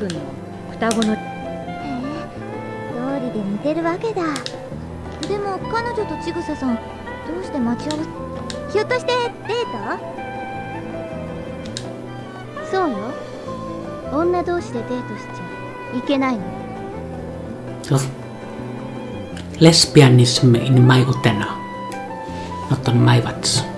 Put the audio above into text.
君の双子の。 へえ、通りで似てるわけだ。でも彼女とちぐささん、どうして待ち合わせ？ひょっとしてデート？そうよ、女同士でデートしちゃいけないの。 Lesbianism in Maigotena. Not on Maivats.